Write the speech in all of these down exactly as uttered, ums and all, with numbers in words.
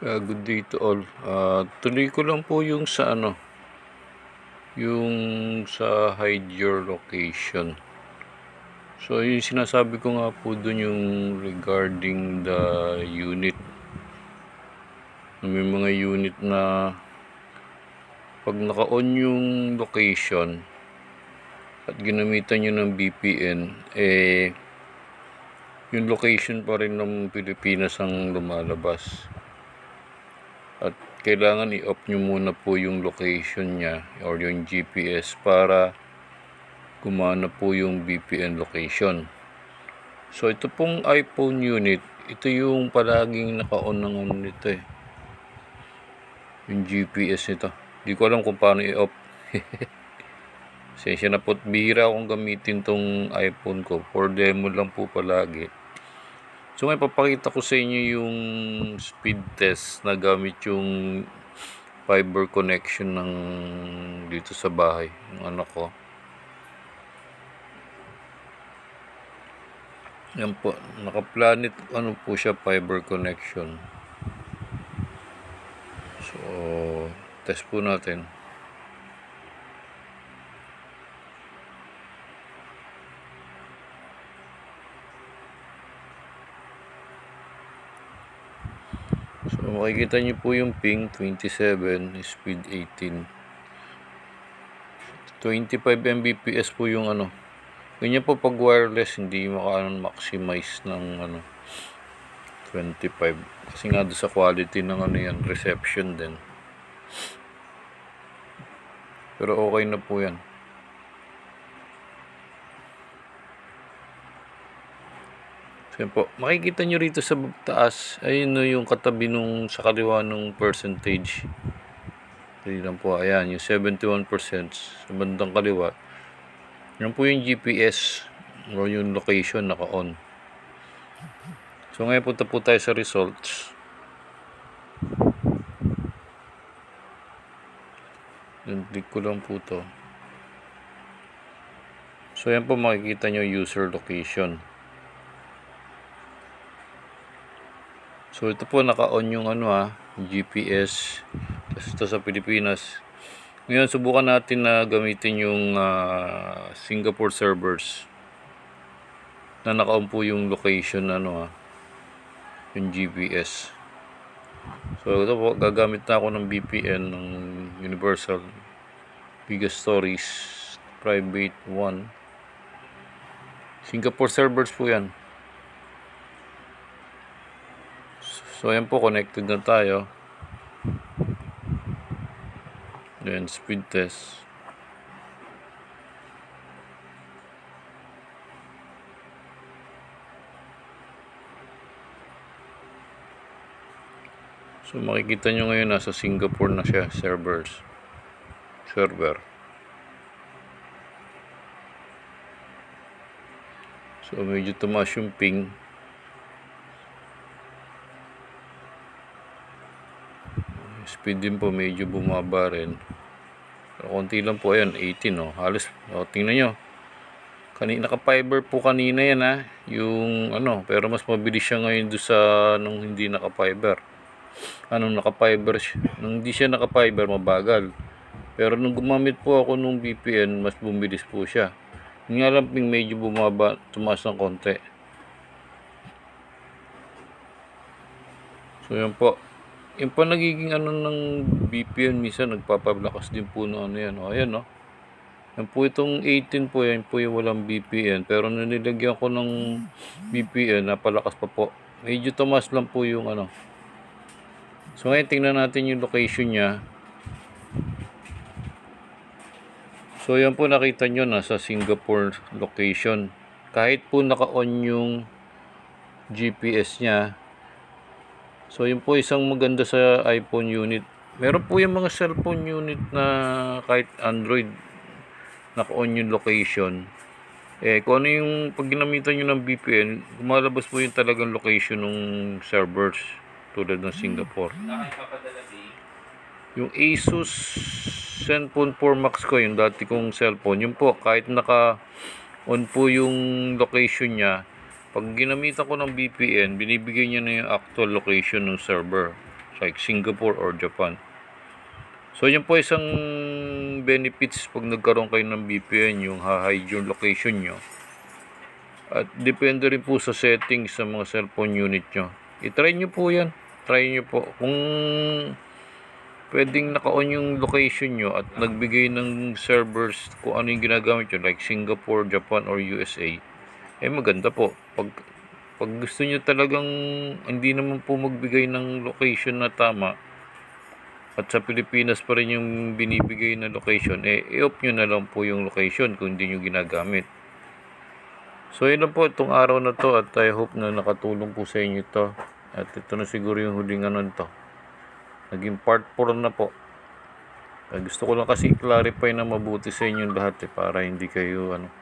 Uh, good day to all. Uh, tuloy ko lang po yung sa ano, yung sa hide your location. So yung sinasabi ko nga po dun yung regarding the unit. May mga unit na pag naka-on yung location at ginamitan nyo ng V P N, eh yung location pa rin ng Pilipinas ang lumalabas. At kailangan i-off nyo muna po yung location niya or yung G P S para gumana po yung V P N location. So ito pong iPhone unit, ito yung palaging naka-on ng ano nito eh, yung G P S nito. Hindi ko alam kung paano i-off. Sensya na po't bihira akong gamitin tong iPhone ko, for demo lang po palagi. So ngayon papakita ko sa inyo yung speed test na gamit yung fiber connection ng dito sa bahay ng anak ko. Yan po, naka-Planet ano po siya, fiber connection. So test po natin. So makikita nyo po yung ping twenty-seven, speed eighteen, twenty-five megabits per second po yung ano. Ganyan po pag wireless, hindi maka-maximize ng ano twenty-five, kasi nga doon sa quality ng ano yan, reception din. Pero okay na po yan. So po, makikita nyo rito sa taas, ayun no, yung katabi nung sa kaliwa nung percentage. Dali lang po, ayan, yung seventy-one percent sa bandang kaliwa. Yan po yung G P S o yung location naka-on. So ngayon punta po tayo sa results. Yung click ko lang po to. So yan po, makikita nyo user location. So ito po naka-on yung ano ha, G P S. Tapos ito sa Pilipinas. Ngayon subukan natin na gamitin yung uh, Singapore servers na naka-on po yung location ano ha, yung G P S. So ito po, gagamit na ako ng V P N ng Universal Gigastories Private one. Singapore servers po yan. So ayan po, connected na tayo. Then speed test. So makikita nyo ngayon nasa Singapore na siya, servers. Server. So medyo tumaas yung ping. Speed din po medyo bumaba rin. So, konti lang po, ayan, eighteen oh. Halos, oh, tingnan nyo. Kanina, naka-fiber po kanina yan ha. Yung ano, pero mas mabilis siya ngayon doon sa nung hindi naka-fiber. Anong naka-fiber siya? Nung hindi siya naka-fiber, mabagal. Pero nung gumamit po ako nung V P N, mas bumilis po siya. Yung nga lang, medyo bumaba, tumaas ng konti. So yan po. Yung pa nagiging ano ng V P N, minsan nagpapablakas din po ng ano yan. O, ayan no. Yan po itong eighteen po, yan po yung walang V P N. Pero nung nilagyan ko ng V P N, napalakas pa po. Medyo tumaas lang po yung ano. So ngayon tingnan natin yung location niya. So yan po, nakita nyo nasa Singapore location. Kahit po naka-on yung G P S niya. So yun po isang maganda sa iPhone unit. Meron po yung mga cellphone unit na kahit Android naka-on yung location. Eh kung ano yung pag ginamitan nyo ng V P N, lumalabas po yung talagang location ng servers tulad ng Singapore. Yung Asus Zenfone four Max ko, yung dati kong cellphone, yun po kahit naka-on po yung location niya, pag ginamitan ko ng V P N, binibigay niya na yung actual location ng server. like Singapore or Japan. So yan po isang benefits pag nagkaroon kayo ng V P N, yung ha-hide yung location nyo. At depende rin po sa settings sa mga cellphone unit nyo. I-try nyo po yan. Try nyo po. Kung pwedeng naka-on yung location nyo at nagbigay ng servers kung ano yung ginagamit nyo, like Singapore, Japan, or U S A, eh maganda po. Pag, pag gusto nyo talagang hindi naman po magbigay ng location na tama, at sa Pilipinas pa rin yung binibigay na location, eh i-off nyo na lang po yung location kung hindi nyo ginagamit. So yun lang po itong araw na to, at I hope na nakatulong po sa inyo to. At ito na siguro yung huling ano to. Naging part four na po. Uh, gusto ko lang kasi i-clarify na mabuti sa inyo lahat eh, para hindi kayo ano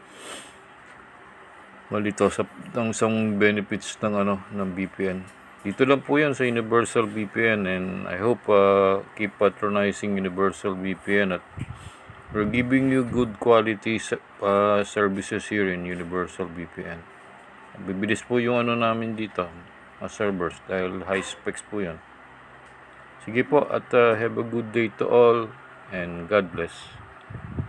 malito sa ng isang benefits ng ano ng V P N. Dito lang po yan sa Universal V P N, and I hope uh, keep patronizing Universal V P N, at we're giving you good quality uh, services here in Universal V P N. Bibilis po yung ano namin dito, uh, servers, dahil high specs po yan. Sige po, at uh, have a good day to all, and God bless.